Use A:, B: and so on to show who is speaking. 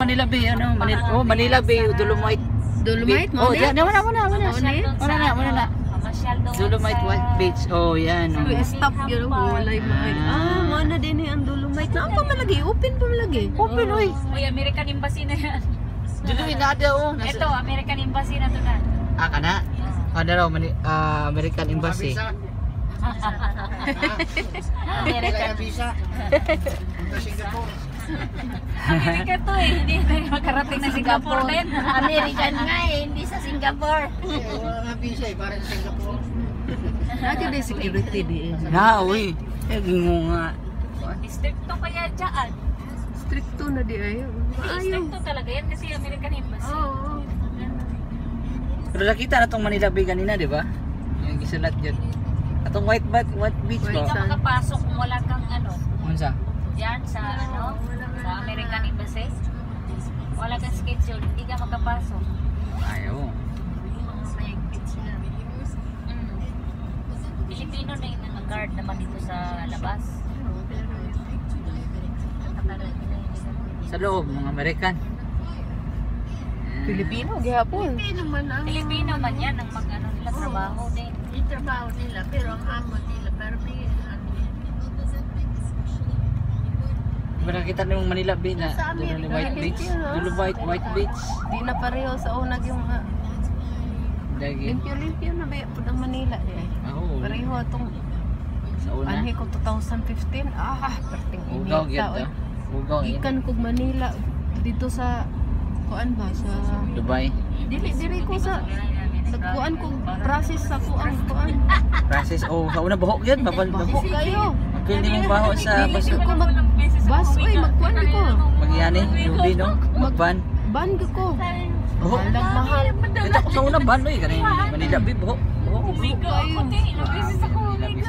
A: Manila Bay, ano? Manila Bay, Dolomite.
B: Dolomite mo?
A: Oh, yan. Wala na.
C: Masyal daw
A: Dolomite White Beach. Oh, yan. Oh.
B: Stop yun. Walay mga. Mana din yung Dolomite. Naan pa malagi? Open pa malagi?
A: Open, oy.
C: Uy, American Embassy na yan.
A: Diyan nada, oh.
C: Ito, American Embassy na to na.
A: Kana? Ano raw, American Embassy.
C: American
D: visa. Punta Singapore.
C: Amerika to eh, hindi tayo makarating na Singapore din.
B: American nga eh, hindi sa Singapore.
D: Wala nga visa eh, para sa Singapore.
B: Nakita din security di eh.
A: Na, uy. Gingo nga.
C: Districto kaya dyan.
B: Stricto na di ay.
C: Districto talaga yan kasi American Embassy.
B: Oo.
A: Pero nakita na tong Manila Bay kanina, di ba? Yung gisulat yun. Atong White Beach
C: Hindi
A: ba?
C: ka makapasok kung wala kang ano.
A: Unsa?
C: Diyan sa ano, sa American Embassy. Wala kang schedule, hindi ka makapasok.
A: Ayaw.
C: Mayagpit sila. Pilipino na yung nag-guard naman dito sa labas.
A: Sa loob, mga American.
B: Pilipino gihapon.
C: Pilipino man yan ang mag-ano nila trabaho din.
B: Yung trabaho nila pero ang amo nila pero may
A: Diba nakita na yung Manila Bay na doon na White Beach? Dolomite White Beach.
B: di na pareho sa unag yung
A: Dagi.
B: limpyo-limpyo na ba po ng Manila eh.
A: Oo.
B: Pareho itong
A: Sa una.
B: anhi ko 2015. Perting
A: Ugaw
B: inita.
A: gyud. Ugaw yun.
B: Ikan kog Manila dito sa kuan ba sa
A: Dubai.
B: dili ko sa nagkuan kog process sa kuan.
A: Francis, oh, sa una bahok yun.
B: Baho kayo.
A: Pili mong baho sa
B: Dili
A: baso.
B: ko bus oy magkuan ko.
A: Magyani, Ruby, no? Magban.
B: Ban ko.
A: Bahok.
B: Halag mahal.
A: Ito ko sa una ban, no? Kanina Manila Bay, bahok.
C: Umigo ako din, ilang beses ako umigo.